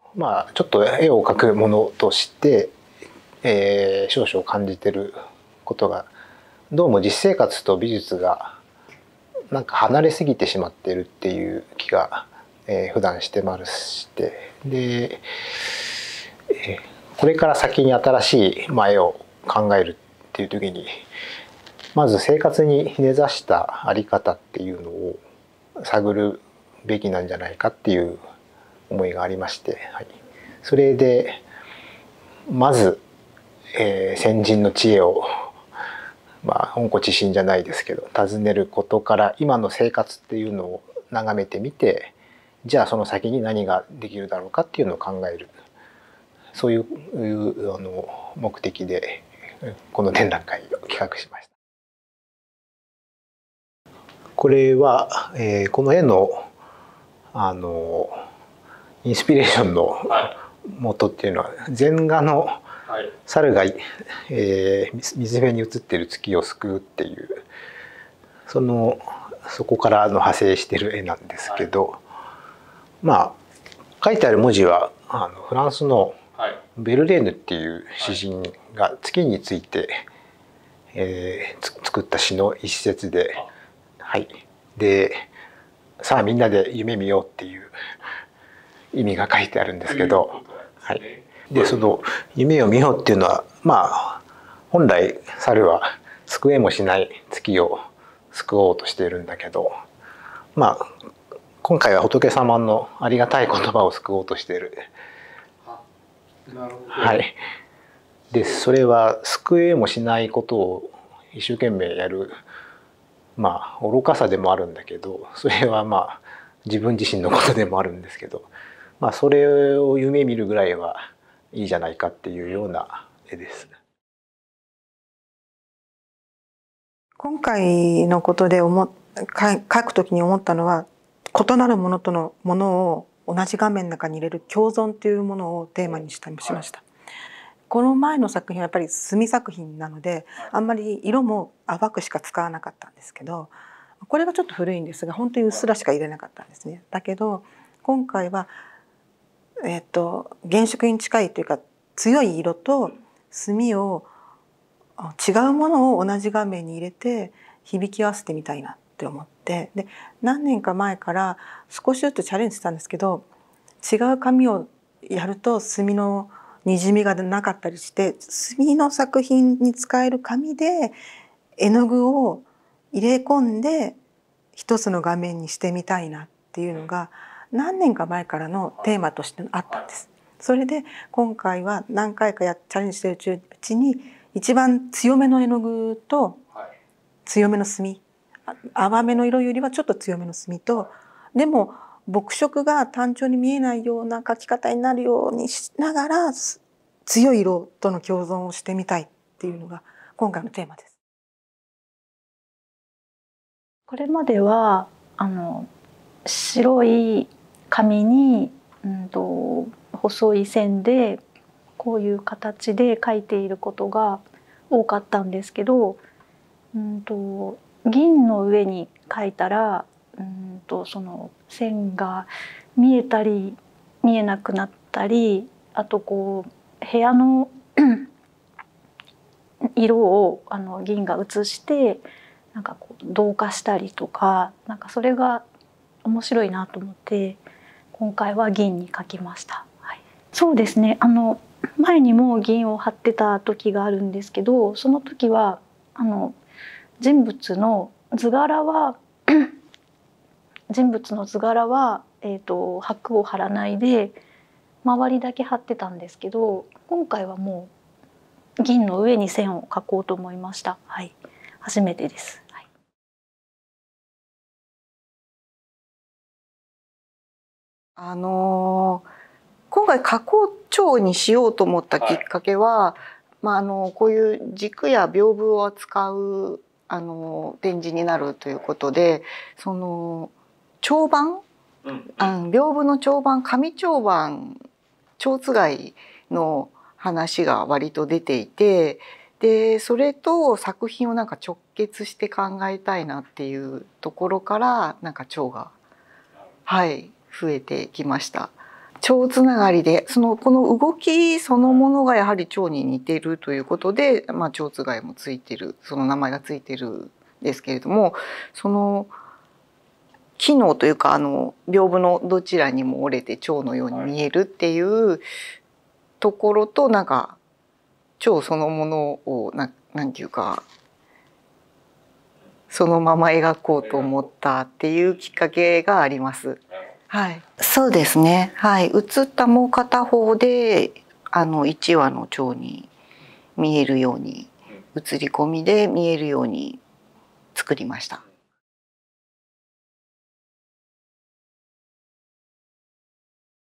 ちょっと絵を描くものとして、少々感じてることが、どうも実生活と美術がなんか離れすぎてしまっているっていう気が、普段してまして、で、これから先に新しい絵を考えるっていう時に、まず生活に根ざした在り方っていうのを探るべきなんじゃないかっていう思いがありまして、はい、それでまず、先人の知恵を温故知新じゃないですけど尋ねることから、今の生活っていうのを眺めてみて、じゃあその先に何ができるだろうかっていうのを考える、そういう目的でこの展覧会を企画しました。これは、この絵のインスピレーションの元っていうのは、禅画の猿が、水辺に映っている月を救うっていう、そこから派生してる絵なんですけど、書いてある文字はフランスのベルレーヌっていう詩人が月について、作った詩の一節で、はい、でさあみんなで夢見ようっていう意味が書いてあるんですけど、はい、でその夢を見ようっていうのは、本来猿は救えもしない月を救おうとしているんだけど、今回は仏様のありがたい言葉を救おうとしている。 なるほど。 はい。でそれは救えもしないことを一生懸命やる、愚かさでもあるんだけど、それは自分自身のことでもあるんですけど、それを夢見るぐらいはいいじゃないかっていうような絵です。 今回のことで書くときに思ったのは、異なるものを同じ画面の中に入れる共存というものをテーマにしました。この前の作品はやっぱり墨作品なので、あんまり色も淡くしか使わなかったんですけど、これがちょっと古いんですが、本当にうっすらしか入れなかったんですね。だけど今回は、原色に近いというか強い色と墨を違うものを同じ画面に入れて響き合わせてみたいなって思って、で何年か前から少しずつチャレンジしたんですけど、違う紙をやると墨のにじみがなかったりして、墨の作品に使える紙で絵の具を入れ込んで一つの画面にしてみたいなっていうのが何年か前からのテーマとしてあったんです。それで今回は何回かチャレンジしているうちに、一番強めの絵の具と強めの墨、淡めの色よりはちょっと強めの墨と、でも墨色が単調に見えないような描き方になるようにしながら強い色との共存をしてみたいっていうのが今回のテーマです。 これまでは白い紙に、細い線でこういう形で描いていることが多かったんですけど、銀の上に描いたらその線が見えたり見えなくなったり、あと部屋の色を銀が映して同化したりとか、それが面白いなと思って今回は銀に描きました。はい、そうですね。前にも銀を貼ってた時があるんですけど、その時は人物の図柄は箔を貼らないで周りだけ貼ってたんですけど、今回はもう銀の上に線を描こうと思いました。はい、初めてです。はい、 今回加工調にしようと思ったきっかけは、こういう軸や屏風を扱う展示になるということで、その蝶番、屏風の蝶番、紙蝶番、蝶つがいの話が割と出ていて、でそれと作品を直結して考えたいなっていうところから蝶が増えてきました。 蝶つながりでこの動きそのものがやはり蝶に似てるということで、蝶つがいもついてる、その名前がついてるんですけれども、その機能というか屏風のどちらにも折れて蝶のように見えるっていうところと、なんか蝶そのものをなんていうかそのまま描こうと思ったっていうきっかけがあります。はい、そうですね。はい、写ったもう片方で1羽の蝶に見えるように、写り込みで見えるように作りました。